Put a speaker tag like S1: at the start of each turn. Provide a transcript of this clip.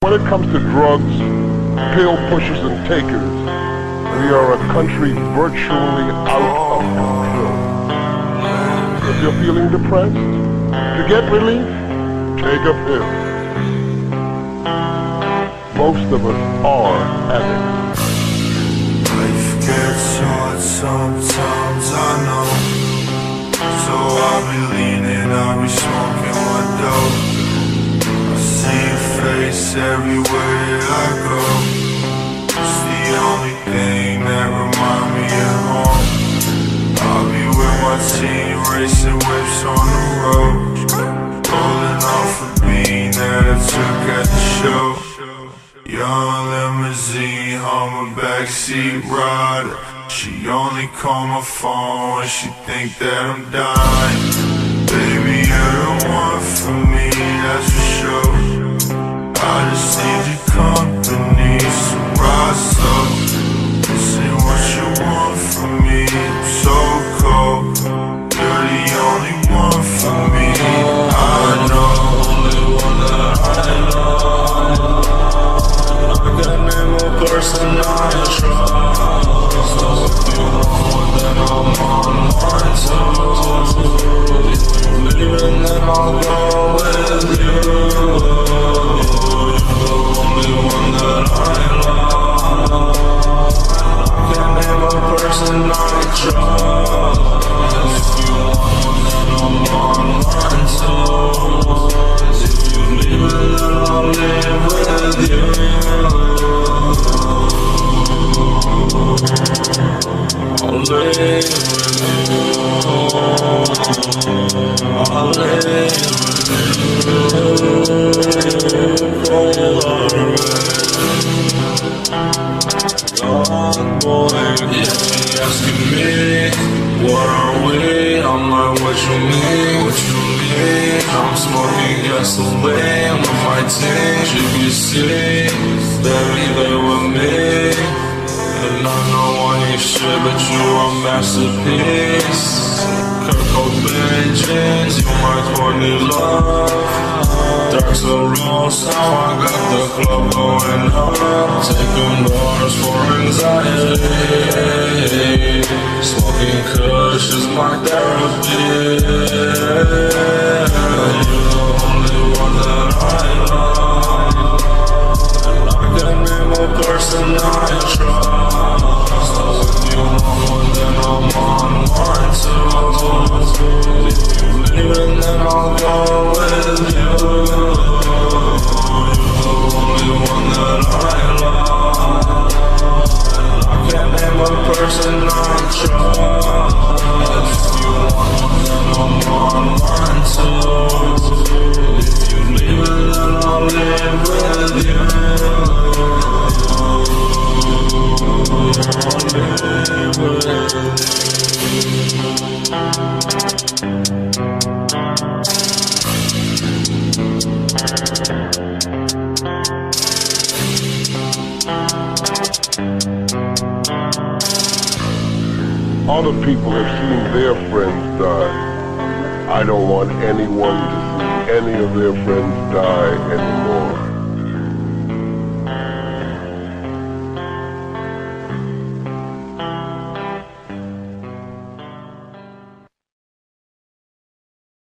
S1: When it comes to drugs, pill pushers and takers, we are a country virtually out of control. If you're feeling depressed, to get relief, take a pill. Most of us are addicts.
S2: Life gets hard sometimes, I know. So I'll be leaning, I'll be smoking my dope. I see your face everywhere I go. It's the only thing that remind me of home. I'll be with my team, racing whips on the road, rolling off a bean that I took at the show. Young limousine, I'm a backseat rider. She only call my phone when she think that I'm dying. Baby, you're the one for me, that's for sure. I just need your company, so rise up. This ain't what you want from me, I'm so cold. You're the only one for me, I know. Only one that I know. I got name a person I trust. So if you want, then I'm on mine too. If you're leaving, then I'll go with you. You're the only one that I love. I can name a person I trust. If you want, then I'm on mine too. If you leave, then I'll live with you. I'll live with you. I'll live with God, boy, yeah, she asking me, what are we? I'm like, what you mean? What you mean? I'm smoking gasoline with my team. GBC, baby, they with me. And I know I ain't shit, but you a masterpiece. Kurt Cobain jeans, you my corny love. Dark's a rose, now I got the club going up. Taking bars for anxiety. Smoking kush is my therapy. You're the only one that I love. And I can name a person I trust. So if you want, then I'm on mine too. If you leave, then I'll go with you. You're the only one that I love. And I can't name a person I trust. If you want, then I'm on mine too. If you leave, then I'll live with you.
S1: Other people have seen their friends die. I don't want anyone to see any of their friends die anymore.